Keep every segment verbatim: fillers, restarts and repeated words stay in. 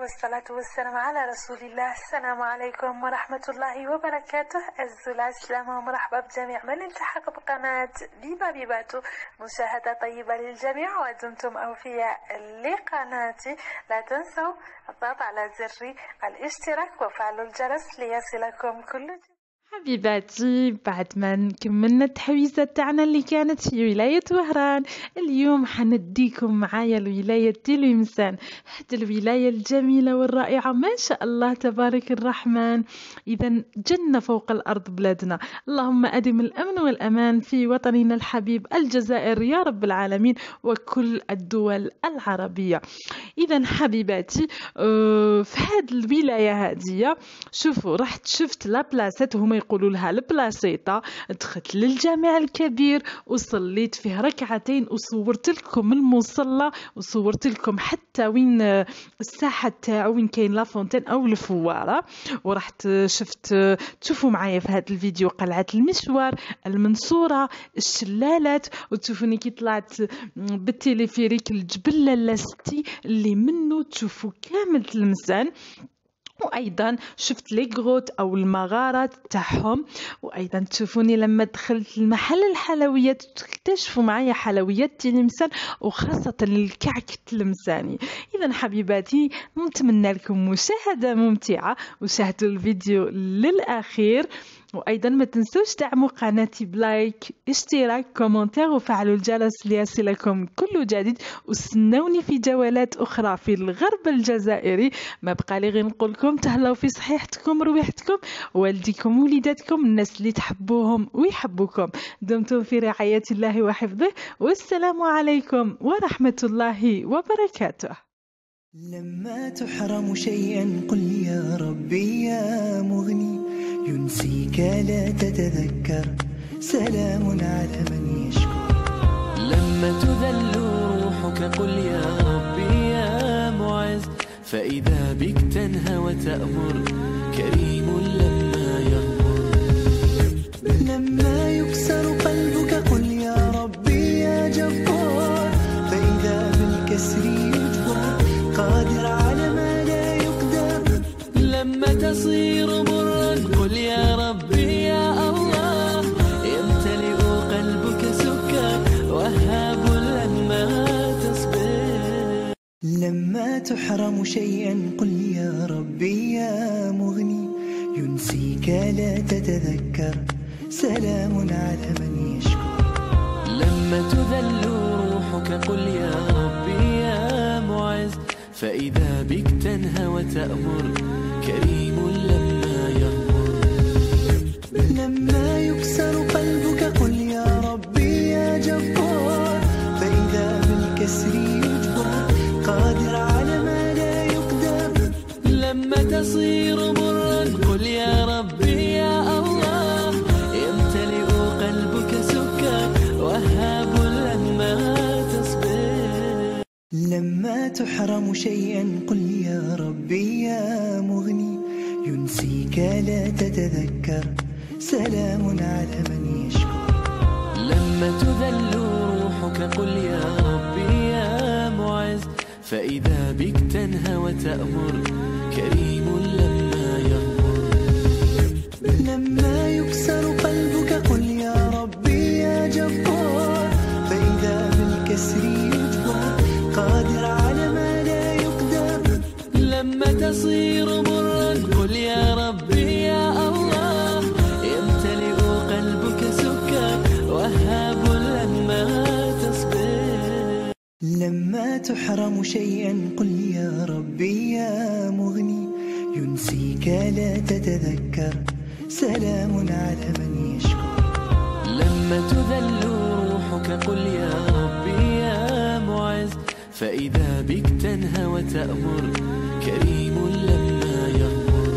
والصلاة والسلام على رسول الله. السلام عليكم ورحمة الله وبركاته. أعزائي السلام ومرحبا بجميع من التحق بقناة بيبا بيباتو. مشاهدة طيبة للجميع ودمتم أوفياء لقناتي. لا تنسوا الضغط على زر الاشتراك وفعل الجرس ليصلكم كل جديد. حبيباتي، بعد ما كملنا التحويزة تاعنا اللي كانت في ولاية وهران، اليوم حنديكم معايا الولاية تلمسان. هاد الولاية الجميلة والرائعة ما شاء الله تبارك الرحمن. إذا جنة فوق الأرض بلادنا. اللهم أدم الأمن والأمان في وطننا الحبيب الجزائر يا رب العالمين وكل الدول العربية. إذا حبيباتي، أه في هاد الولاية هادية شوفوا، رحت شفت لا بلاصات هما يقولوا لها البلاصيطة. دخلت للجامع الكبير وصليت فيه ركعتين وصورت لكم المصلى وصورت لكم حتى وين الساحة تاعو وين كاين لافونتين او الفوارة. ورحت شفت، تشوفوا معايا في هذا الفيديو قلعة المشوار، المنصورة، الشلالات، وتشوفوني كي طلعت بالتليفيريك الجبل لاستي اللي منه تشوفوا كامل تلمسان. وايضا شفت لي غروت او المغارات تاعهم. وايضا تشوفوني لما دخلت المحل الحلويات تكتشفوا معايا حلويات تلمسان وخاصه الكعك التلمساني. اذا حبيباتي، نتمنى لكم مشاهده ممتعه وشاهدوا الفيديو للاخير. وايضا ما تنسوش دعموا قناتي بلايك، اشتراك، كومنتير وفعلوا الجرس ليصلكم كل جديد. واستنوني في جولات اخرى في الغرب الجزائري. ما بقى لي غير نقول لكم تهلاو في صحيحتكم، رويحتكم، والديكم، وليداتكم، الناس اللي تحبوهم ويحبوكم. دمتم في رعاية الله وحفظه، والسلام عليكم ورحمة الله وبركاته. لما تحرم شيئا قل يا ربي يا مغني، ينسيك لا تتذكر، سلام على من يشكر. لما تذل روحك قل يا ربي يا معز، فإذا بك تنهى وتأمر، كريم لما يغمر. لما يكسر قلبك قل يا ربي يا جبار، فإذا بالكسر يجبر، قادر على ما لا يقدر. لما تصير مرا قل يا ربي يا الله، يمتلئ قلبك سكر، وهاب لما تصبر. لما تحرم شيئا قل يا ربي يا مغني، ينسيك لا تتذكر، سلام على من يشكر. لما تذل روحك قل يا ربي يا معز، فإذا بك تنهى وتأمر، كريم لما يغمر. لما يكسر قلبك قل يا ربي يا جبار، فإذا بالكسر يجبر، قادر على ما لا يقدر. لما تصير مرا قل يا ربي يا الله، يمتلئ قلبك سكر، وهاب لما تصبر. لما تحرم شيئا قل يا ربي يا مغني، ينسيك لا تتذكر، سلام على من يشكر. لما تذل روحك قل يا ربي يا معز، فإذا بك تنهى وتأمر، كريم لما يغمر. لما يكسر قلبك قل يا ربي يا جبار، فإذا بالكسر يجبر، قادر على ما لا يقدر. لما تصير مرا قل يا ربي يا الله، يمتلئ قلبك سكر، وهاب لما تصبر. لما تحرم شيئا قل يا ربي يا مغني، ينسيك لا تتذكر، سلام على من يشكر. لما تذل روحك قل يا ربي يا معز، فإذا بك تنهى وتأمر، كريم لما يغمر.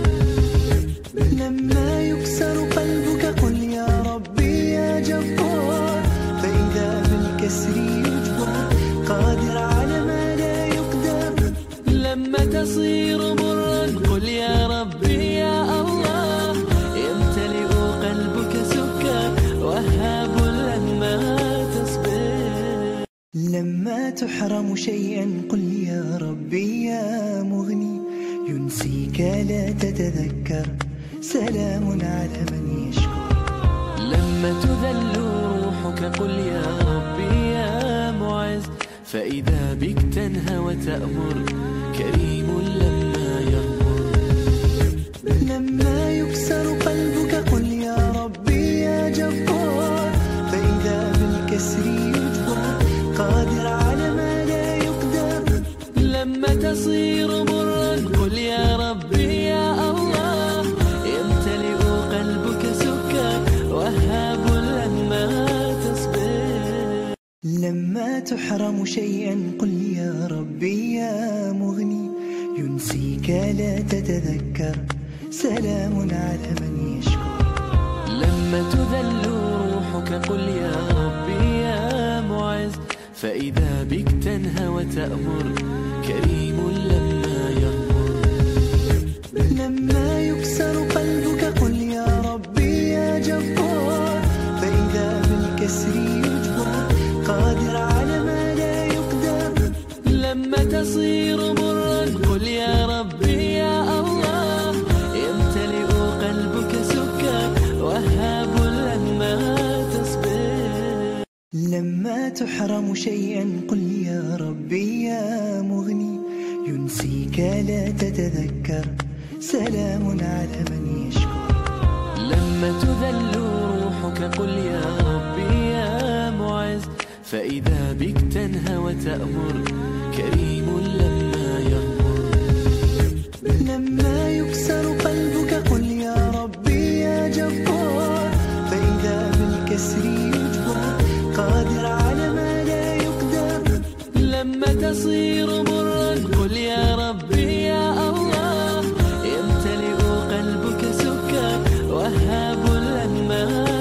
لما يكسر قلبك قل يا ربي يا جبار، فإذا بالكسر يجبر، قادر على ما لا يقدر. لما تصير مرا قل يا ربي يا الله، يمتلئ قلبك سكر، وهاب لما تصبر. لما تحرم شيئا قل يا ربي يا مغني، ينسيك لا تتذكر، سلام على من يشكر. لما تذل روحك قل يا ربي يا معز، فإذا بك تنهى وتأمر كريم لما يغمر. لما يكسر قلبك قل يا ربي يا جبار، فإذا بالكسر يجبر قادر على ما لا يقدر. لما تصير مرا قل يا ربي يا الله، يمتلئ قلبك سكر وهاب لما تصبر. لما تحرم شيئا قل يا ربي يا مغني، ينسيك لا تتذكر، سلام على من يشكر. لما تذل روحك قل يا ربي يا معز، فإذا بك تنهى وتأمر كريم لما يغمر. لما يكسر قلبك قل يا ربي يا جبار، فإذا بالكسر يجبر قادر على ما لا يقدر. لما تصير مرا قل يا ربي يا الله، يمتلئ قلبك سكر وهاب لما تصبر. لما تحرم شيئا قل يا ربي يا مغني، ينسيك لا تتذكر، سلام على من يشكر. لما تذل روحك قل يا ربي يا معز، فإذا بك تنهى وتأمر كريم لما يغمر. لما يكسر قلبك قل يا ربي يا جبار، فإذا بالكسر يجبر قادر على ما لا يقدر. لما تصير مرا قل يا ربي يا الله، يمتلئ قلبك سكر وهاب لما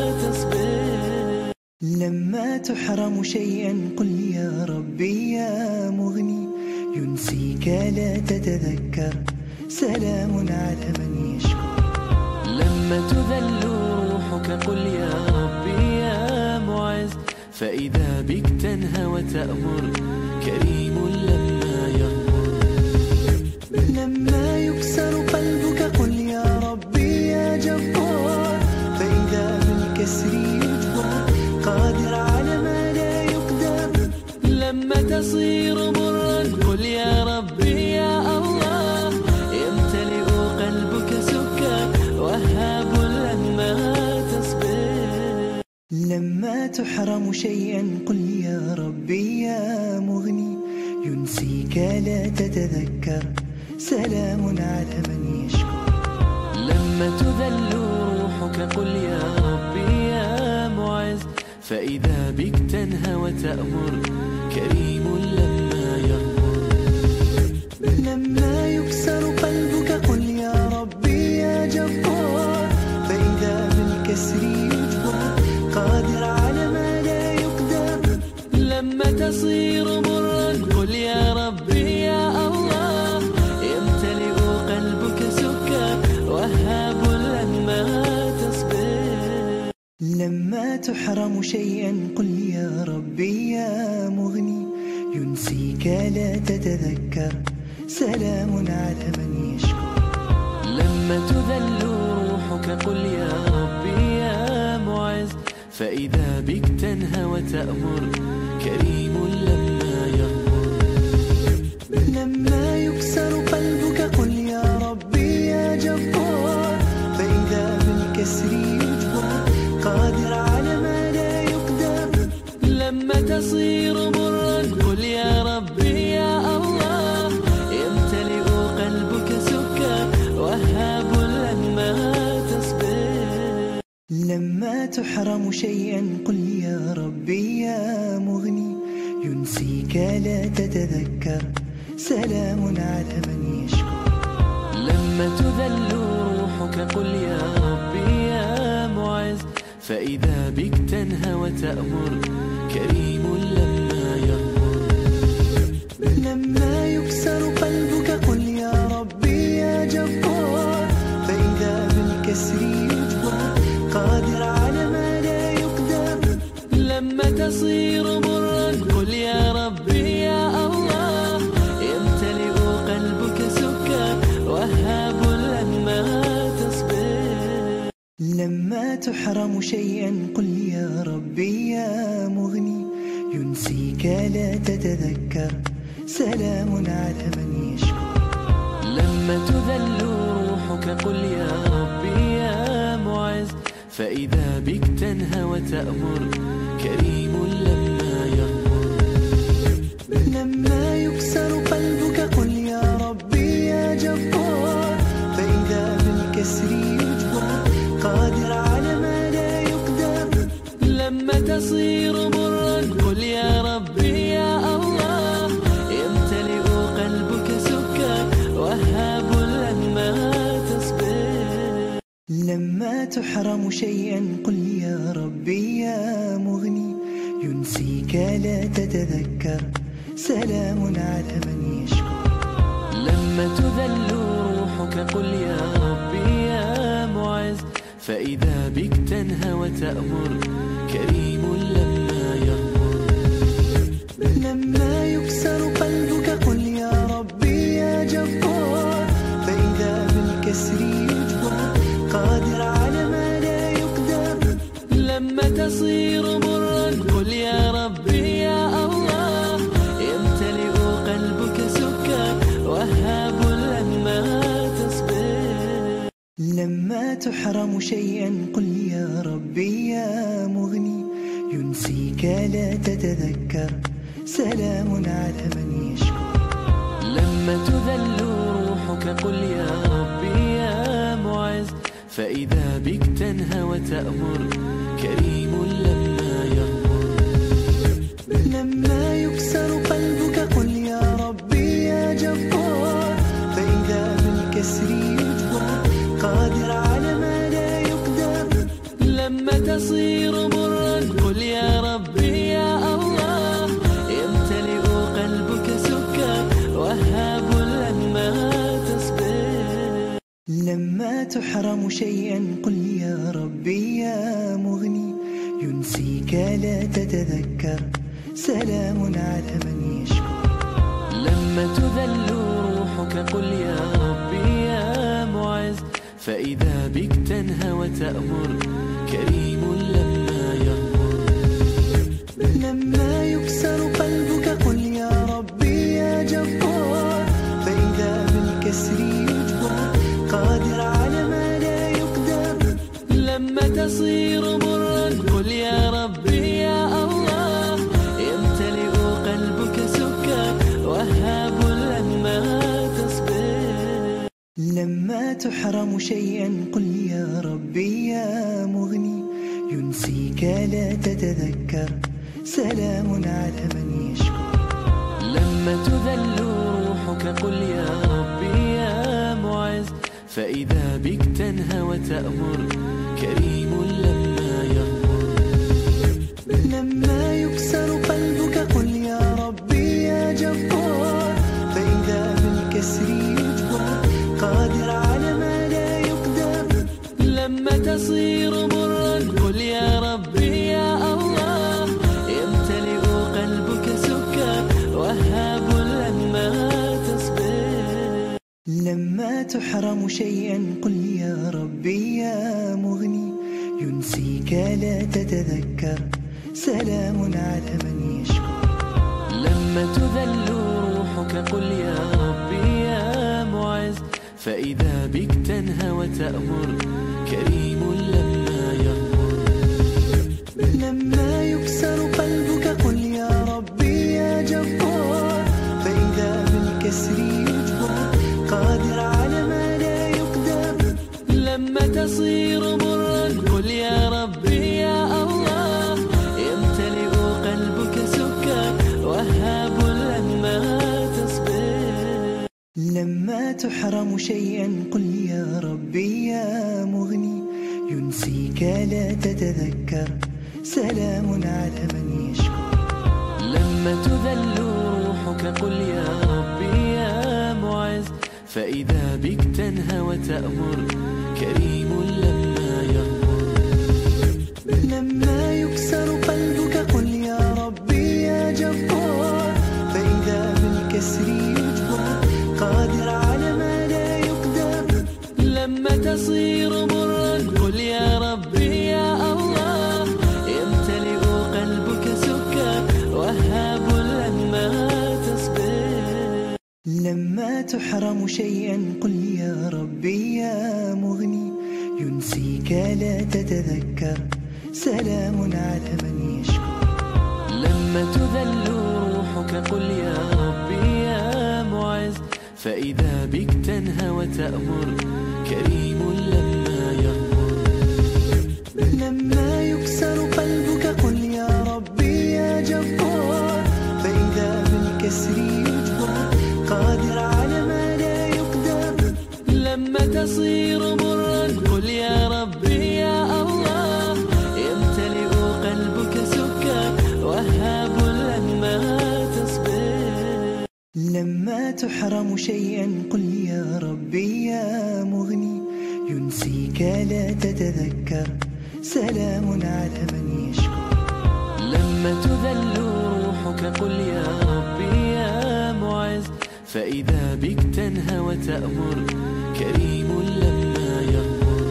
تصبر. لما تحرم شيئا قل يا ربي يا مغني، ينسيك لا تتذكر، سلام على من يشكر. لما تذل روحك قل يا ربي يا معز، فإذا بك تنهى وتأمر كريم لما يغمر. لما يكسر قلبك قل يا ربي يا جبار، فإذا بالكسر يجبر قادر على ما لا يقدر. لما تصير مرا قل يا ربي يا الله، يمتلئ قلبك سكر وهاب لما تصبر. لما تحرم شيئا قل يا ربي يا مغني، ينسيك لا تتذكر، سلام على من يشكر. لما تذل روحك قل يا ربي يا معز، فإذا بك تنهى وتأمر كريم لما يغمر. لما يكسر قلبك قل يا ربي يا جبار، فإذا بالكسر يجبر قادر على ما لا يقدر. لما تصير مرا قل يا ربي يا الله، يمتلئ قلبك سكر وهاب لما تصبر. لما تحرم شيئا قل يا ربي يا مغني، ينسيك لا تتذكر، سلام على من يشكر. لما تذل روحك قل يا ربي يا معز، فإذا بك تنهى وتأمر كريم لما يغمر. لما يكسر قلبك قل يا ربي يا جبار، فإذا بالكسر يجبر قادر على ما لا يقدر. لما تصير مرا قل يا ربي يا الله، يمتلئ قلبك سكر وهاب لما تصبر. لما تحرم شيئا قل يا ربي يا مغني، ينسيك لا تتذكر، سلام على من يشكر. لما تذل روحك قل يا ربي يا معز، فإذا بك تنهى وتأمر كريم لما يغمر. لما يكسر قلبك قل يا ربي يا جبار، فإذا بالكسر يجبر قادر على ما لا يقدر. لما تصير مرا قل يا ربي يا الله، يمتلئ قلبك سكر لما تحرم شيئا قل يا ربي يا مغني، ينسيك لا تتذكر، سلام على من يشكر. لما تذل روحك قل يا ربي يا معز، فإذا بك تنهى وتأمر، كريم لما يغمر. لما يكسر قلبك قل يا ربي يا جبار، فإذا بالكسر يجبر، قادر على ما لا يقدر. لما تصير مرا قل يا ربي يا الله، يمتلئ قلبك سكا، وهاب لما تصبر. لما تحرم شيئا قل يا ربي يا مغني، ينسيك لا تتذكر، سلام على من يشكر. لما تذل روحك قل يا ربي يا معز، فإذا بك تنهى وتأمر، كريم لما يغمر. لما يكسر قلبك قل يا ربي يا جبار، فإذا بالكسر يجبر، قادر على ما لا يقدر. لما تصير مرا قل يا ربي يا الله، يمتلئ قلبك سكا، وهاب لما تصبر. لما تحرم شيئا قل يا ربي يا مغني، ينسيك لا تتذكر، سلام على من يشكر. لما تذل روحك قل يا ربي يا معز، فإذا بك تنهى وتأمر، كريم لما يغمر. لما يكسر قلبك قل يا ربي يا جبار، فإذا بالكسر يجبر، قادر على ما لا يقدر. لما تصير مرا قل يا ربي يا الله، يمتلئ قلبك سكا، وهاب لما تصبر. لما تحرم شيئا قل يا ربي يا مغني، ينسيك لا تتذكر، سلام على من يشكر. لما تذل روحك قل يا ربي يا معز، فإذا بك تنهى وتأمر، كريم لما يغمر. لما يكسر قلبك قل يا ربي يا جبار، فإذا بالكسر يجبر، قادر على ما لا يقدر. لما تصير مرا قل يا ربي يا الله، يمتلئ قلبك سكا، وهاب لما تصبر. لما تحرم شيئا قل يا ربي يا مغني، ينسيك لا تتذكر، سلام على من يشكر. لما تذل روحك قل يا ربي يا معز، فإذا بك تنهى وتأمر، كريم لما يغمر. لما يكسر قلبك قل يا ربي يا جبار، فإذا بالكسر يجبر، قادر على ما لا يقدر. لما تصير مرا قل يا ربي يا الله، يمتلئ قلبك سكا، وهاب لما تصبر. لما تحرم شيئا قل يا ربي يا مغني، ينسيك لا تتذكر، سلام على من يشكر. لما تذل روحك قل يا ربي يا معز، فإذا بك تنهى وتأمر، كريم لما يغمر. لما يكسر قلبك قل يا ربي يا جبار، فإذا بالكسر يجبر، قادر على ما لا يقدر. لما تصير مرا قل يا ربي يا الله، يمتلئ قلبك سكا، وهاب لما تصبر. لما تحرم شيئا قل يا ربي يا مغني، ينسيك لا تتذكر، سلام على من يشكر. لما تذل روحك قل يا ربي يا معز، فإذا بك تنهى وتأمر، كريم لما يغمر. لما يكسر قلبك قل يا ربي يا جبار، فإذا بالكسر يجبر، قادر على ما لا يقدر. لما تصير مرا قل يا ربي تحرم شيئا قل يا ربي يا مغني ينسيك لا تتذكر سلام على من يشكو. لما تذل روحك قل يا ربي يا معز فإذا بك تنهى وتأمر كريم لما يغمر. لما يكسر قلبك قل يا ربي يا جبار فإذا بالكسر يجبر قادر على ما لا يقدر. لما تصير مرا قل يا ربي يا الله يمتلئ قلبك سكر وهاب لما تصبر. لما تحرم شيئا قل يا ربي يا مغني ينسيك لا تتذكر سلام على من يشكو. لما تذل روحك قل يا ربي يا معز فإذا بك تنهى وتأمر كريم لما يغمر.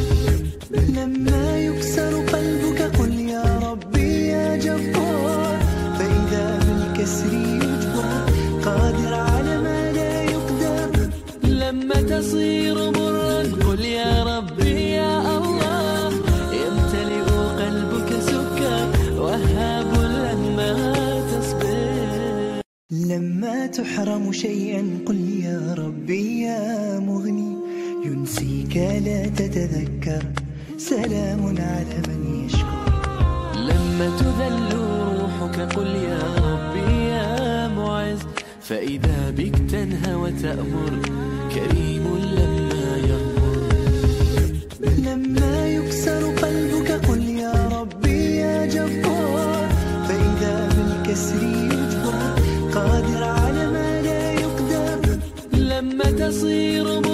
لما يكسر قلبك قل يا ربي يا جبار فإذا بالكسر يجبر قادر على ما لا يقدر. لما تصير مرا قل يا ربي يا الله يمتلئ قلبك سكر وهاب لما تصبر. لما تحرم شيئا قل يا ربي يا مغني ينسيك لا تتذكر سلام على من يشكو. لما تذل روحك قل يا ربي يا معز فإذا بك تنهى وتأمر كريم لما يغمر. لما يكسر قلبك قل يا ربي يا جبار فإذا بالكسر يجبر قادر على ما لا يقدر. لما تصير